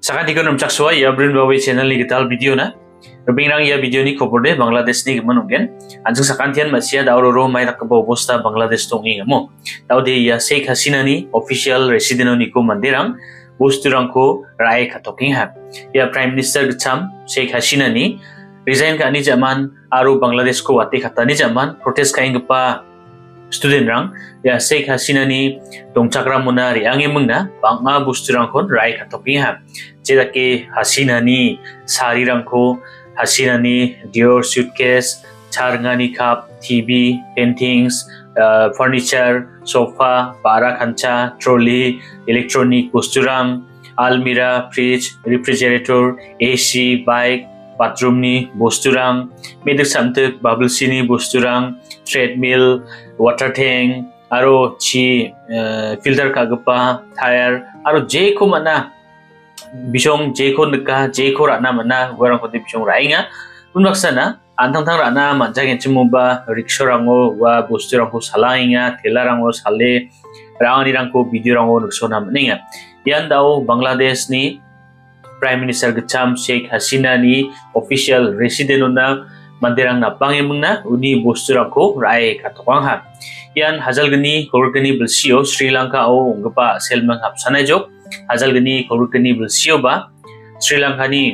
Saka dikon namcak suwa ya BrinBawe channel ni gital video na. Rubingrang ya video ni koporde Bangladesh ni gemanungen. Anjung sakantian masia dauroro mai rakabo bosta Bangladesh tongi ngamo. Taude ya Sheikh Hasinani official resident ni ko mandirang Bosturangko rai katoking ha. Ya Prime Minister gcham Sheikh Hasinani resign ka ni zaman aru Bangladesh ko wate khatani zaman protest kaing pa student rang ya Sheikh Hasinani dongchakra muna riangi mungna bangma Bosturangko rai katoking ha. Jedake Hasinani sari rangko Hasinani Dior suitcase, charngani cup, TV, paintings, furniture, sofa, bara kancha, trolley, electronic Bosturang, almirah, fridge, refrigerator, AC, bike, bathroom ni Bosturang, medik samtuk bubble sini Bosturang, treadmill, water tank, aro chi filter kagapa, tire, aro je ko mana bisong jeko neka jeko rana mana warang kote bisong rainga unbaksana antang-tang rana manjagen cemuba rickshaw rango wa Bosturangko salainga tela rango sale rangani rangko video rango nuksona meninga yan dau Bangladesh ni Prime Minister gecham Sheikh Hasinani official resident na mandirang napangi mungna uni Bosturangko rai katokang ha yan hazal geni korgeni belsio Sri Lanka o ungpa selmang hapsanai jok Hazal geni korukani bersio ba Sri Lanka ni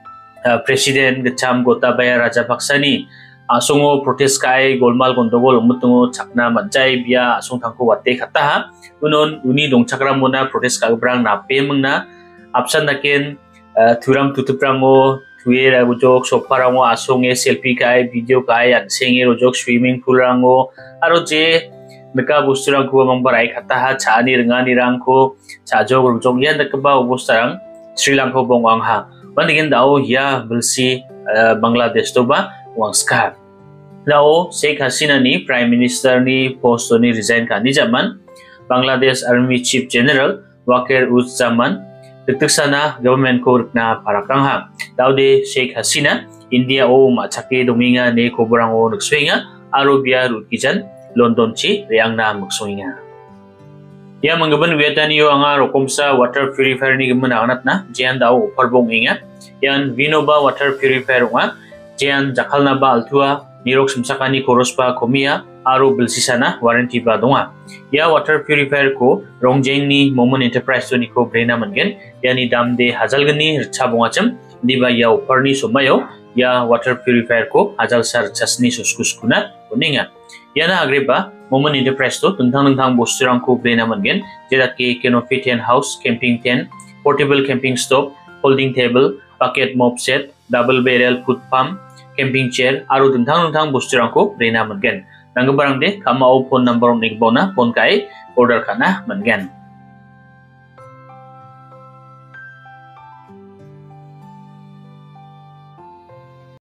Presiden gecham Gotabaya Rajapaksa ni asongo protest kai golmal gondogol umutungo chakna manjai bia asong tangko wate Kataha unon uni dongchakra muna protest ka brang nape mengna absan naken thuram tutuprango thuye rajok soparango asonge selfie kai video kai ansenge rojok swimming pool rango aro je Meka Bosturangko mangbarai Kataha chani rengani rangko chajog rojong yan nakaba Bosturang Sri Lanka bongwang ha bandingin dao ya belsi Bangladesh to ba wangska dao Sheikh Hasinani Prime Minister ni post ni resign ka ni zaman Bangladesh Army Chief General Wakir uz zaman sana government ko na parakang ha dao de Sheikh Hasina India o machake dominga ne koborang o nukswinga arobia rutkijan London chi reang na magsuinga. Ya manggaban wiatan yo anga rokomsa water purifier ni gaman anat na jian dao parbong inga. Yan Vinoba water purifier nga jian jakal na ba altua nirok simsakani korospa komia aro bilsisana warranty ba donga. Ya water purifier ko rongjeng ni Moment Enterprise to ni ko brena mangen yani damde hazal gani rcha bongacham diba ya uparni somayo ya water purifier ko hazal sar chasni suskuskuna kuninga. Yana agreba Moment Enterprise to tuntang Bosturangko brena mangen jedake canopy tent house, camping tent, portable camping stove, holding table, bucket mop set, double barrel food pump, camping chair aro tuntang Bosturangko brena mangen. Nanggabarang de kama o phone number nik bona phone kai order kana mangen.